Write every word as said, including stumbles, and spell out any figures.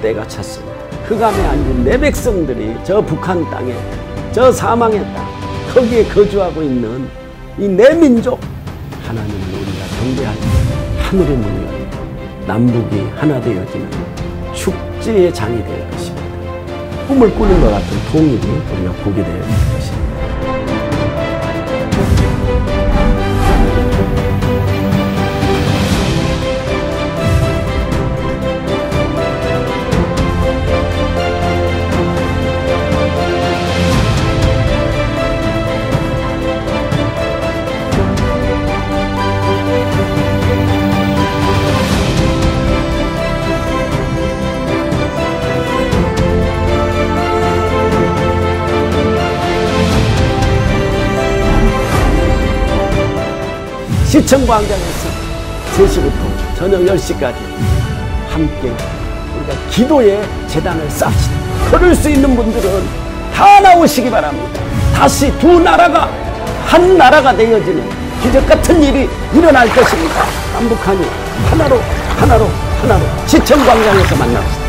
때가 찼습니다. 흑암에 앉은 내 백성들이 저 북한 땅에, 저 사망의 땅, 거기에 거주하고 있는 이 내 민족, 하나님을 우리가 경배할 때 하늘의 문이 열리고 남북이 하나 되어지는 축제의 장이 될 것입니다. 꿈을 꾸는 것 같은 통일이 우리가 보게 될 것입니다. 시청광장에서 세 시부터 저녁 열 시까지 함께 우리가 기도의 제단을 쌓읍시다. 걸을 수 있는 분들은 다 나오시기 바랍니다. 다시 두 나라가 한 나라가 되어지는 기적 같은 일이 일어날 것입니다. 남북한이 하나로 하나로 하나로 시청광장에서 만납시다.